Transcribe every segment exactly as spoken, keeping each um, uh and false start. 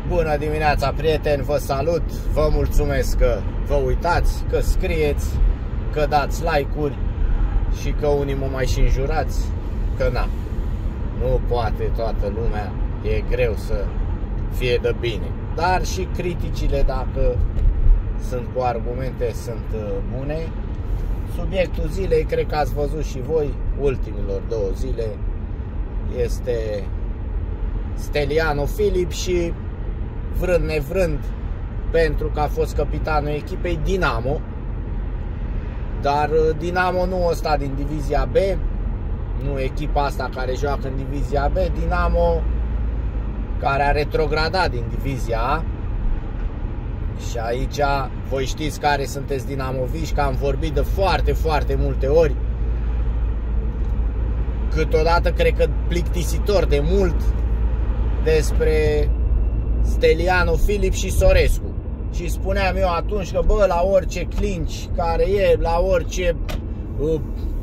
Bună dimineața, prieteni, vă salut, vă mulțumesc că vă uitați, că scrieți, că dați like-uri și că unii mă mai și înjurați, că na, nu poate toată lumea, e greu să fie de bine. Dar și criticile, dacă sunt cu argumente, sunt bune. Subiectul zilei, cred că ați văzut și voi, ultimilor două zile, este Steliano Filip și vrând nevrând, pentru că a fost capitanul echipei, Dinamo. Dar Dinamo nu a stat din divizia B, nu echipa asta care joacă în divizia B, Dinamo care a retrogradat din divizia A. Și aici voi știți care sunteți dinamoviști, că am vorbit de foarte, foarte multe ori, câteodată cred că plictisitor de mult, despre Steliano Filip și Sorescu. Și spuneam eu atunci că, bă, la orice clinch care e, la orice uh,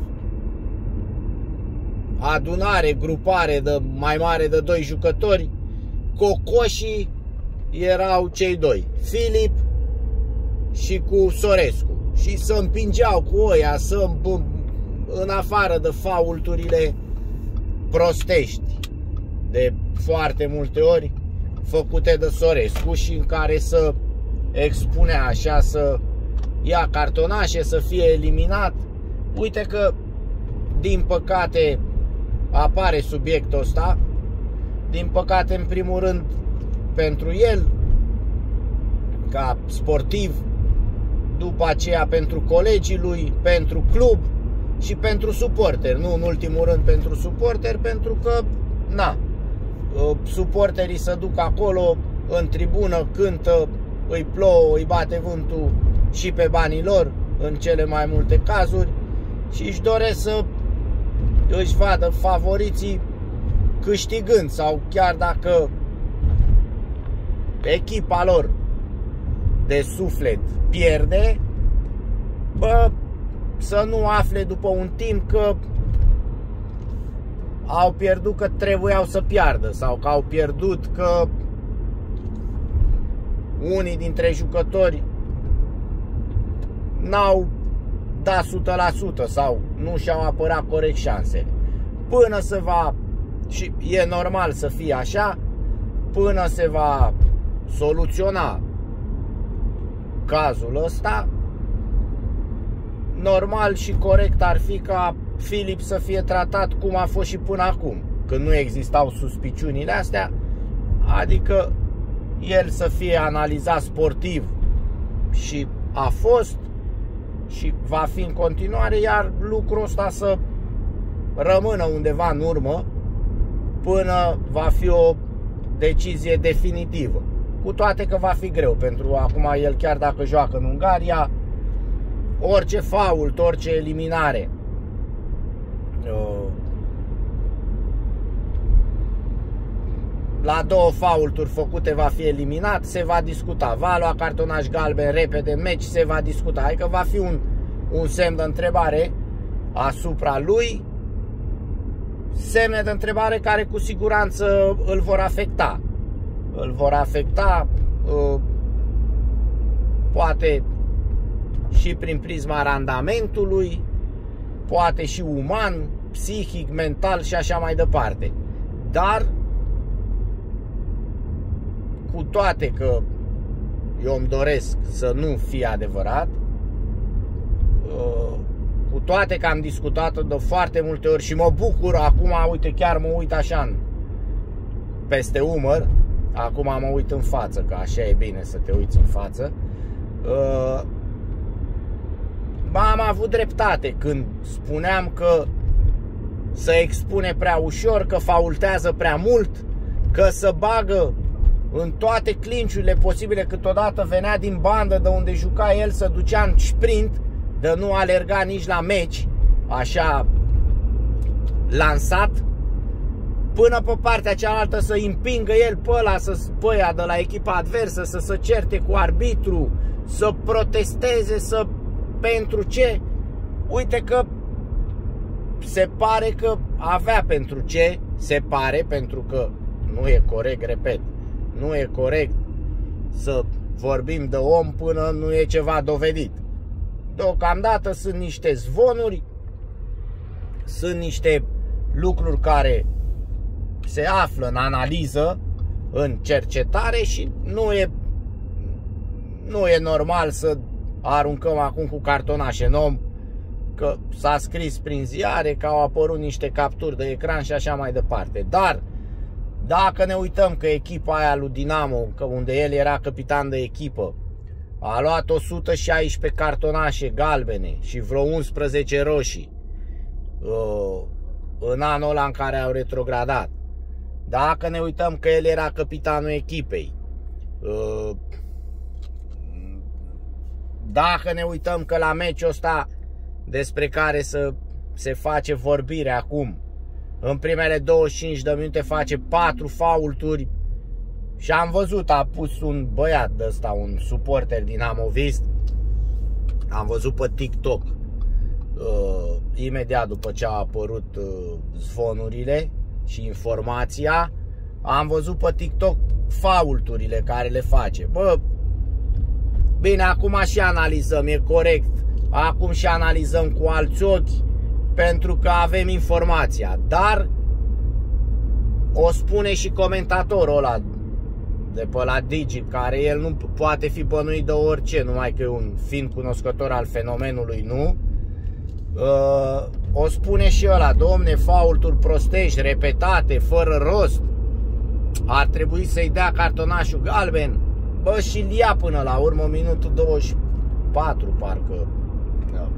adunare, grupare de mai mare de doi jucători, cocoșii erau cei doi, Filip și cu Sorescu. Și se împingeau cu oia, să, în afară de faulturile prostești de foarte multe ori făcute de Sorescu și în care să expunea așa, să ia cartonașe, să fie eliminat. Uite că din păcate apare subiectul ăsta, din păcate în primul rând pentru el ca sportiv, după aceea pentru colegii lui, pentru club și pentru suporteri, nu în ultimul rând pentru suporteri, pentru că na, suporterii se duc acolo în tribună, cântă, îi plouă, îi bate vântul și pe banii lor în cele mai multe cazuri și își doresc să își vadă favoriții câștigând, sau chiar dacă echipa lor de suflet pierde, bă, să nu afle după un timp că au pierdut că trebuiau să piardă, sau că au pierdut că unii dintre jucători n-au dat o sută la sută sau nu și-au apărat corect șansele. Până se va, și e normal să fie așa, până se va soluționa cazul ăsta, normal și corect ar fi ca Filip să fie tratat cum a fost și până acum, când nu existau suspiciunile astea, adică el să fie analizat sportiv și a fost și va fi în continuare, iar lucrul ăsta să rămână undeva în urmă până va fi o decizie definitivă. Cu toate că va fi greu, pentru acum el, chiar dacă joacă în Ungaria, orice fault, orice eliminare la două faulturi făcute va fi eliminat, se va discuta, va lua cartonaș galben repede în meci, se va discuta, adică va fi un, un semn de întrebare asupra lui, semne de întrebare care cu siguranță îl vor afecta, îl vor afecta poate și prin prisma randamentului, poate și uman, psihic, mental și așa mai departe. Dar cu toate că eu îmi doresc să nu fie adevărat, cu toate că am discutat-o de foarte multe ori și mă bucur acum, uite, chiar mă uit așa în, peste umăr, acum mă uit în față, că așa e bine să te uiți în față. Am avut dreptate când spuneam că se expune prea ușor, că faultează prea mult, că se bagă în toate clinciurile posibile, câteodată venea din bandă de unde juca el, se ducea în sprint, de nu alerga nici la meci, așa lansat, până pe partea cealaltă să împingă el pe ăla, să spăia de la echipa adversă, să se certe cu arbitru, să protesteze, să... Pentru ce? Uite că se pare că avea pentru ce, se pare, pentru că nu e corect, repet, Nu e corect să vorbim de om până nu e ceva dovedit. Deocamdată sunt niște zvonuri, sunt niște lucruri care se află în analiză, în cercetare și nu e, nu e normal să aruncăm acum cu cartonașe în om, că s-a scris prin ziare, că au apărut niște capturi de ecran și așa mai departe. Dar dacă ne uităm că echipa aia lui Dinamo, că unde el era capitan de echipă, a luat o sută șaisprezece cartonașe galbene și vreo unsprezece roșii în anul ăla în care au retrogradat. Dacă ne uităm că el era capitanul echipei, dacă ne uităm că la meciul ăsta despre care să se face vorbire acum, în primele douăzeci și cinci de minute face patru faulturi și am văzut, a pus un băiat de ăsta, un suporter dinamovist, am văzut pe TikTok uh, imediat după ce au apărut uh, zvonurile și informația, am văzut pe TikTok faulturile care le face. Bă, bine, acum și analizăm, e corect, acum și analizăm cu alți ochi, pentru că avem informația, dar o spune și comentatorul ăla de pe la Digi, care el nu poate fi bănuit de orice, numai că e un fiind cunoscător al fenomenului, nu? O spune și ăla, domne, faulturi prostești, repetate, fără rost, ar trebui să-i dea cartonașul galben. Bă, și-l ia până la urmă, minutul douăzeci și patru, parcă. Da.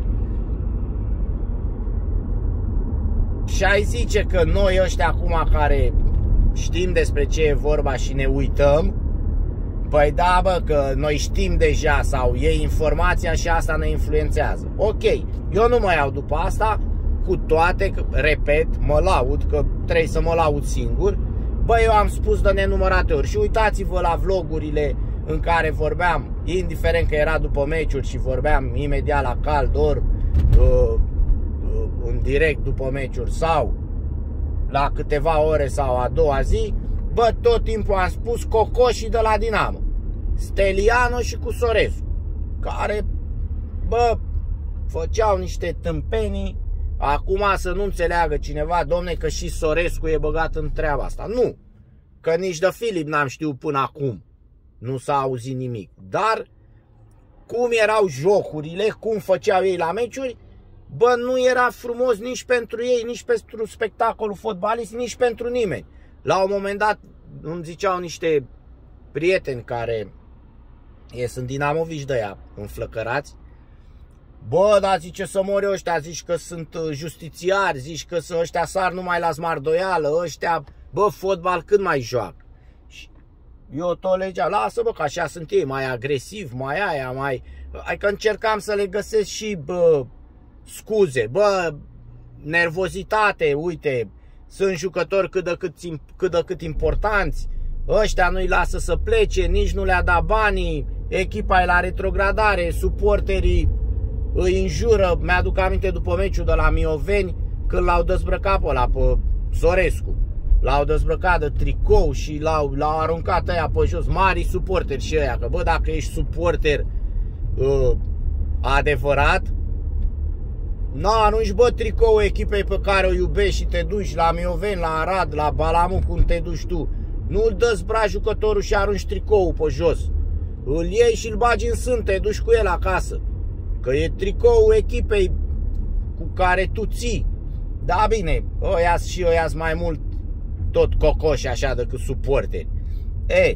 Și ai zice că noi ăștia acum care știm despre ce e vorba și ne uităm, păi da, bă, că noi știm deja sau e informația și asta ne influențează. Ok, eu nu mă iau după asta, cu toate că, repet, mă laud, că trebuie să mă laud singur. Bă, eu am spus de nenumărate ori și uitați-vă la vlogurile în care vorbeam, indiferent că era după meciuri și vorbeam imediat la cald, ori uh, uh, în direct după meciuri sau la câteva ore sau a doua zi, bă, tot timpul am spus cocoșii de la Dinamo, Steliano și cu Sorescu, care, bă, făceau niște tâmpenii. Acum să nu înțeleagă cineva, domne, că și Sorescu e băgat în treaba asta. Nu, că nici de Filip n-am știut până acum. Nu s-a auzit nimic. Dar cum erau jocurile, cum făceau ei la meciuri, bă, nu era frumos nici pentru ei, nici pentru spectacolul fotbalist, nici pentru nimeni. La un moment dat îmi ziceau niște prieteni care e, sunt dinamoviști de ea, înflăcărați, bă, dar zice să mori ăștia, zici că sunt justițiari, zici că ăștia sar numai la smardoială, ăștia, bă, fotbal cât mai joacă. Și eu tot legea, lasă, bă, că așa sunt ei, mai agresiv, mai aia, mai... Adică încercam să le găsesc și, bă, scuze, bă, nervozitate, uite, sunt jucători cât de cât, cât de cât importanți, ăștia nu-i lasă să plece, nici nu le-a dat banii, echipa e la retrogradare, suporterii îi înjură. Mi-aduc aminte după meciul de la Mioveni, când l-au dezbrăcat pe ăla, pe Sorescu, l-au dezbrăcat de tricou și l-au aruncat ăia pe jos, mari suporteri și ăia, că bă, dacă ești suporter uh, adevărat, nu arunci, bă, tricou echipei pe care o iubești și te duci la Mioveni, la Arad, la Balamu, cum te duci tu. Nu-l dezbraci jucătorul și arunci tricoul pe jos, îl iei și îl bagi în sân, te duci cu el acasă, că e tricoul echipei cu care tu ții. Da, bine, ăia și ăia mai mult tot cocoși așa decât suporteri. E,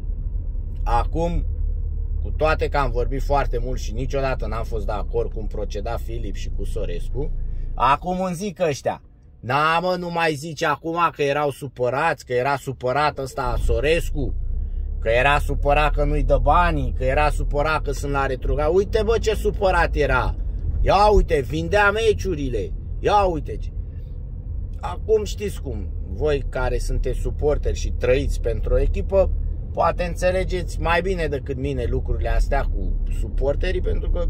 acum, cu toate că am vorbit foarte mult și niciodată n-am fost de acord cum proceda Filip și cu Sorescu, acum îmi zic ăștia, na, mă, nu mai zici acum că erau supărați, că era supărat ăsta Sorescu, că era supărat că nu-i dă banii, că era supărat că sunt la retrogradare. Uite, bă, ce supărat era. Ia uite, vindea meciurile. Ia uite ce. Acum știți cum, voi care sunteți suporteri și trăiți pentru o echipă, poate înțelegeți mai bine decât mine lucrurile astea cu suporterii, pentru că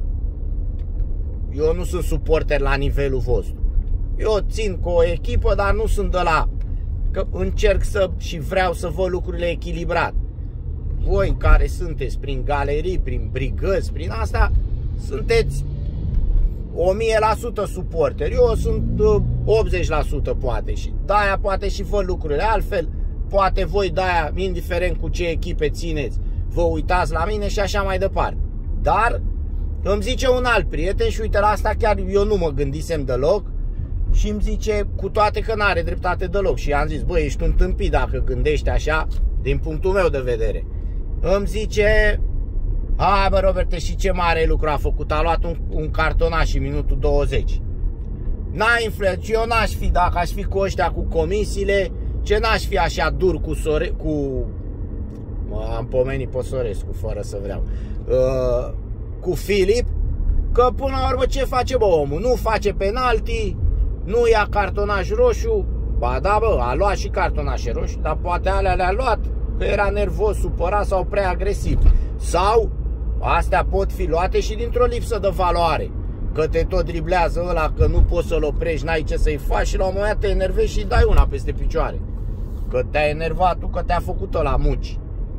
eu nu sunt suporter la nivelul vostru. Eu țin cu o echipă, dar nu sunt de la că încerc să și vreau să văd lucrurile echilibrat. Voi care sunteți prin galerii, prin brigăzi, prin asta, sunteți o mie la sută suporteri. Eu sunt optzeci la sută poate și de-aia poate și văd lucrurile altfel. Poate voi de-aia, indiferent cu ce echipe țineți, vă uitați la mine și așa mai departe. Dar îmi zice un alt prieten și uite, la asta chiar eu nu mă gândisem deloc și îmi zice, cu toate că n-are dreptate deloc, și am zis, băi, ești un tâmpit dacă gândești așa, din punctul meu de vedere. Îmi zice, hai bă Roberte, și ce mare lucru a făcut, a luat un, un cartonaș în minutul douăzeci. N-a influențat, eu n-aș fi, dacă aș fi cu ăștia cu comisiile, ce n-aș fi așa dur cu Sore, cu am pomenit pe Sorescu fără să vreau, uh, cu Filip, că până la urmă ce face bă omul? Nu face penalti, nu ia cartonaș roșu. Ba da bă, a luat și cartonașe roșu, dar poate alea le-a luat că era nervos, supărat sau prea agresiv. Sau astea pot fi luate și dintr-o lipsă de valoare, că te tot driblează ăla, că nu poți să-l oprești, n-ai ce să-i faci și la un moment dat te enervezi și dai una peste picioare, că te-a enervat tu, că te-a făcut ăla muci.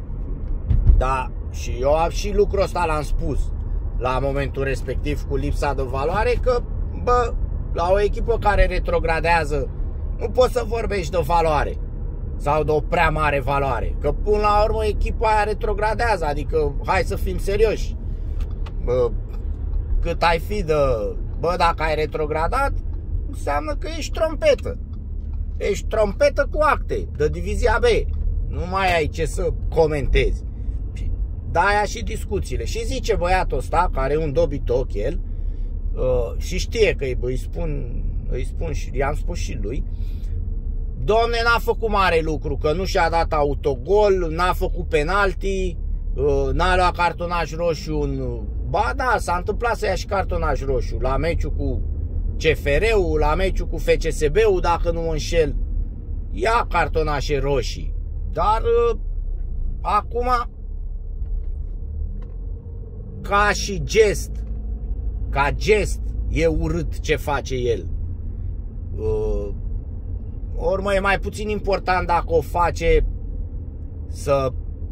Da, și eu am și lucrul ăsta l-am spus la momentul respectiv cu lipsa de valoare, că bă, la o echipă care retrogradează nu poți să vorbești de valoare sau de o prea mare valoare, că până la urmă echipa aia retrogradează, adică hai să fim serioși. Bă, cât ai fi de, bă, dacă ai retrogradat, înseamnă că ești trompetă. Ești trompetă cu acte de divizia B. Nu mai ai ce să comentezi. De-aia și discuțiile. Și zice băiatul ăsta, care e un dobitoc el, uh, și știe că îi spun, îi spun și i-am spus și lui, domne, n-a făcut mare lucru, că nu și-a dat autogol, n-a făcut penalti, uh, n-a luat cartonaș roșu în... Ba da, s-a întâmplat să ia și cartonaș roșu la meciul cu C F R-ul, la meciul cu F C S B-ul, dacă nu mă înșel, ia cartonașe roșii. Dar uh, acum, ca și gest, ca gest, e urât ce face el. Uh, Ormă e mai puțin important dacă o face să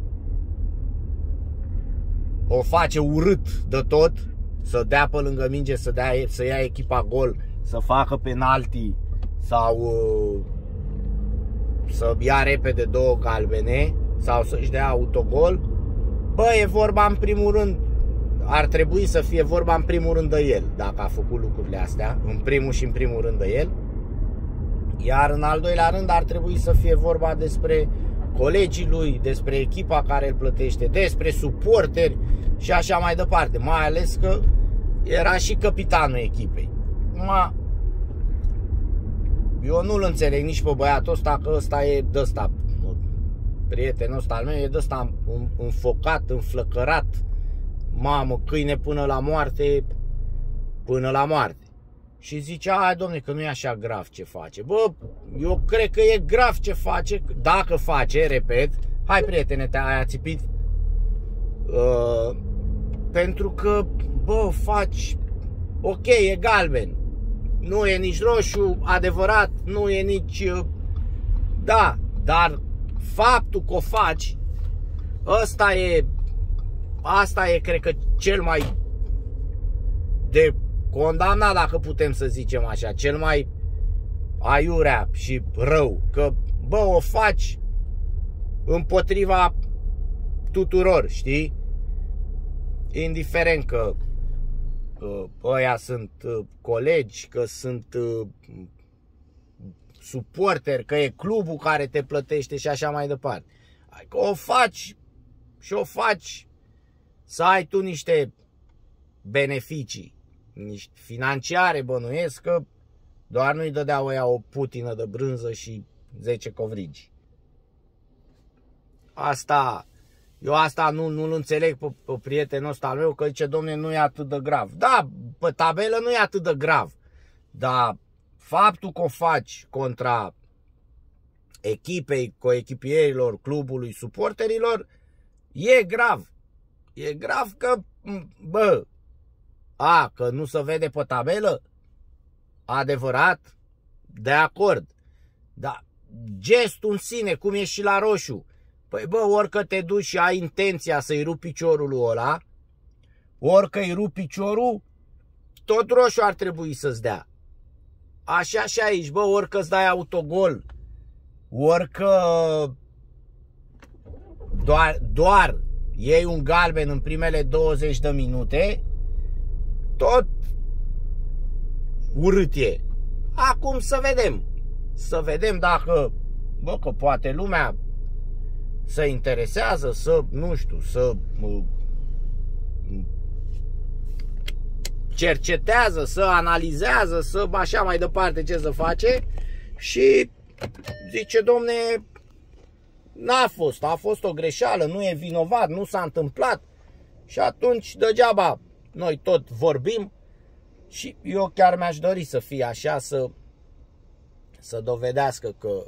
o face urât de tot, să dea pe lângă minge, să, dea, să ia echipa gol, să facă penalti sau uh, să ia repede două galbene sau să-și dea autogol. Bă, e vorba în primul rând, ar trebui să fie vorba în primul rând de el, dacă a făcut lucrurile astea, în primul și în primul rând de el. Iar în al doilea rând ar trebui să fie vorba despre colegii lui, despre echipa care îl plătește, despre suporteri și așa mai departe. Mai ales că era și capitanul echipei. Ma, eu nu-l înțeleg nici pe băiatul ăsta, că ăsta e de ăsta, prietenul ăsta al meu, e de ăsta înfocat, înflăcărat, mamă, câine până la moarte, până la moarte. Și zicea, hai domne, că nu e așa grav ce face. Bă, eu cred că e grav ce face, dacă face, repet. Hai prietene, te-ai ațipit. Uh, pentru că, bă, faci, ok, e galben. Nu e nici roșu, adevărat, nu e nici... Uh, da, dar faptul că o faci, ăsta e, asta e, cred că, cel mai de condamnat, dacă putem să zicem așa, cel mai aiurea și rău, că, bă, o faci împotriva tuturor, știi? Indiferent că uh, ăia sunt uh, colegi, că sunt uh, suporteri, că e clubul care te plătește și așa mai departe. Că o faci și o faci să ai tu niște beneficii, niște financiare, bănuiesc, că doar nu-i dădeau ăia o putină de brânză și zece covrigi. Asta, eu asta nu, nu-l înțeleg pe, pe prietenul ăsta al meu, că zice, domne, nu e atât de grav. Da, pe tabelă nu e atât de grav, dar faptul că o faci contra echipei, coechipierilor, clubului, suporterilor, e grav. E grav că, bă, a, că nu se vede pe tabelă? Adevărat? De acord. Dar gestul în sine, cum e și la roșu. Păi bă, orică te duci și ai intenția să-i rupi piciorul lui ăla, orică îi rupi piciorul, tot roșu ar trebui să-ți dea. Așa și aici, bă, orică îți dai autogol, orică doar, doar iei un galben în primele douăzeci de minute, tot urât e. Acum să vedem. Să vedem dacă, bă, că poate lumea se interesează, să, nu știu, să cercetează, să analizează, să așa mai departe ce să face și zice, domne, n-a fost, a fost o greșeală, nu e vinovat, nu s-a întâmplat și atunci degeaba noi tot vorbim și eu chiar mi-aș dori să fie așa, să, să dovedească că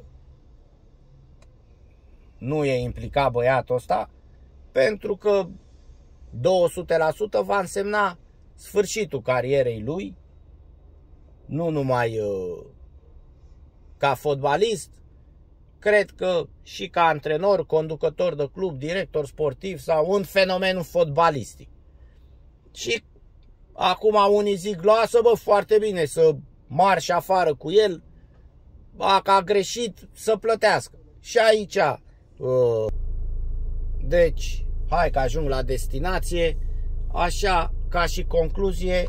nu e implicat băiatul ăsta, pentru că două sute la sută va însemna sfârșitul carierei lui, nu numai uh, ca fotbalist, cred că și ca antrenor, conducător de club, director sportiv sau un fenomen fotbalistic. Și acum unii zic, lasă bă, foarte bine să marși afară cu el, dacă a greșit să plătească. Și aici, uh, deci, hai că ajung la destinație, așa ca și concluzie,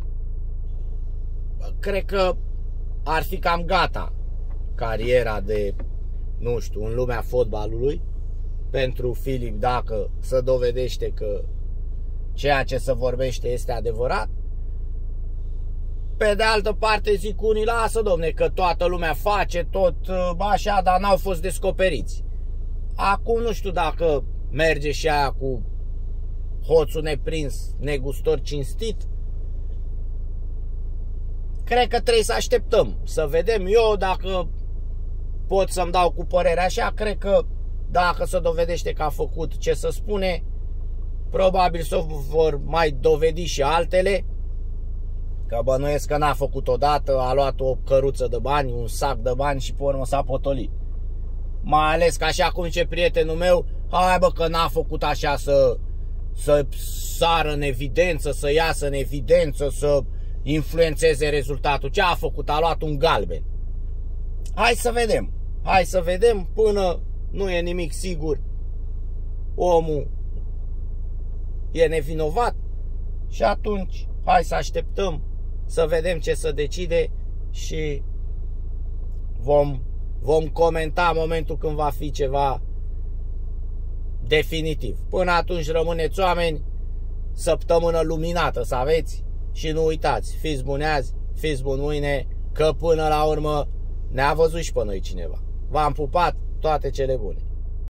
cred că ar fi cam gata cariera de, nu știu, în lumea fotbalului pentru Filip, dacă se dovedește că ceea ce se vorbește este adevărat. Pe de altă parte zic unii, lasă domne că toată lumea face tot așa, dar n-au fost descoperiți. Acum nu știu dacă merge și aia cu hoțul neprins, negustor cinstit. Cred că trebuie să așteptăm, să vedem. Eu dacă pot să-mi dau cu părere așa, cred că dacă se dovedește că a făcut ce se spune, probabil să vor mai dovedi și altele. Că bănuiesc că n-a făcut odată, a luat o căruță de bani, un sac de bani și pe urmă s-a potolit. Mai ales că așa cum zice prietenul meu, hai bă că n-a făcut așa să, să sară în evidență, să iasă în evidență, să influențeze rezultatul. Ce a făcut? A luat un galben. Hai să vedem, hai să vedem, până nu e nimic sigur, omul e nevinovat și atunci hai să așteptăm să vedem ce se decide și vom, vom comenta în momentul când va fi ceva definitiv. Până atunci rămâneți oameni, săptămână luminată să aveți și nu uitați, fiți buni azi, fiți buni mâine, că până la urmă ne-a văzut și pe noi cineva. V-am pupat, toate cele bune!